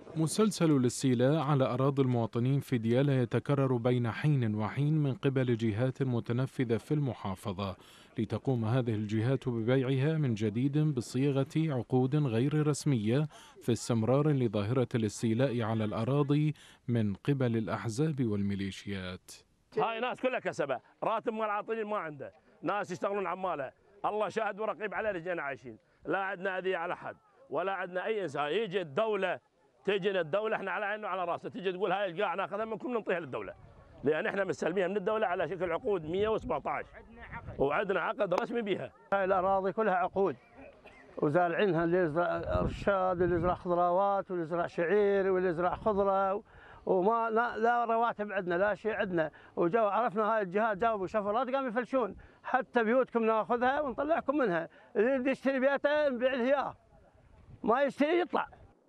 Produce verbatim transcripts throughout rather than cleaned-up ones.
مسلسل الاستيلاء على أراضي المواطنين في ديالى يتكرر بين حين وحين من قبل جهات متنفذة في المحافظة، لتقوم هذه الجهات ببيعها من جديد بصيغة عقود غير رسمية في استمرار لظاهرة الاستيلاء على الأراضي من قبل الأحزاب والميليشيات. هاي ناس كلها كسبة، راتب مال عاطلين ما عنده، ناس يشتغلون عمالة، الله شاهد ورقيب على رجلنا عايشين، لا عندنا أذية على حد ولا عندنا أي إنسان. يجي الدولة تجينا الدولة احنا على عينه وعلى راسه، تجي تقول هاي القاع ناخذها منكم نعطيها للدولة، لأن احنا مستلميها من الدولة على شكل عقود مئة وسبعة عشر وعندنا عقد رسمي بها. هاي الأراضي كلها عقود وزارعينها، اللي يزرع إرشاد واللي يزرع خضروات واللي يزرع شعير واللي يزرع خضرة، وما لا, لا رواتب عندنا لا شيء عندنا. وجو عرفنا هاي الجهات جاوبوا شفرات قاموا يفلشون، حتى بيوتكم ناخذها ونطلعكم منها، اللي يشتري بيته نبيع له اياه، ما يشتري يطلع.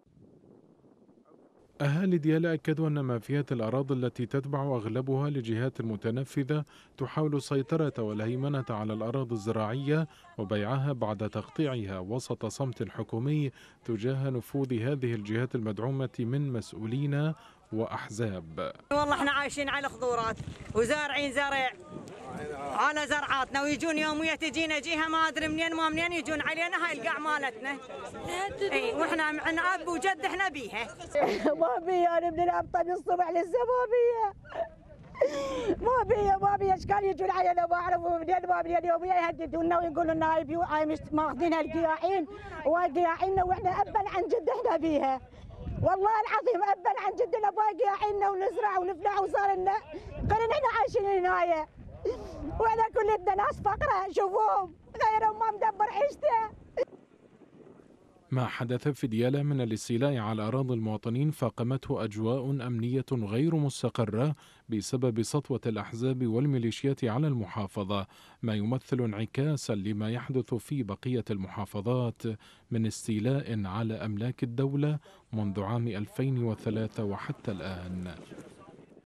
أهالي ديالى أكدوا أن مافيات الأراضي التي تتبع أغلبها لجهات المتنفذة تحاول السيطرة والهيمنة على الأراضي الزراعية وبيعها بعد تقطيعها، وسط صمت حكومي تجاه نفوذ هذه الجهات المدعومة من مسؤولين وأحزاب. والله احنا عايشين على خضورات وزارعين زرع على زرعاتنا، ويجون يوميا تجينا جهه ما ادري منين ما منين يجون علينا هاي القاع مالتنا. اي واحنا معنا اب وجد احنا بيها. ما بيها، انا من الابطال من الصبح لسه ما بيها. ما بيها ما بيها اشكال يجون علينا ما اعرفوا منين ما منين يوميا يهددونا ويقولوا لنا هاي بيوت هاي ماخذينها القياعين وقياعيننا، واحنا ابا عن جد احنا بيها. والله العظيم ابا عن جد نبغى قياعيننا ونزرع ونفلح وصار لنا قرن احنا عايشين هنايا. واحنا كلنا ناس فقراء شوفوهم غيرهم ما مدبر عيشته. ما حدث في ديالى من الاستيلاء على أراضي المواطنين فاقمته أجواء أمنية غير مستقرة بسبب سطوة الأحزاب والميليشيات على المحافظة، ما يمثل انعكاسا لما يحدث في بقية المحافظات من استيلاء على أملاك الدولة منذ عام ألفين وثلاثة وحتى الآن.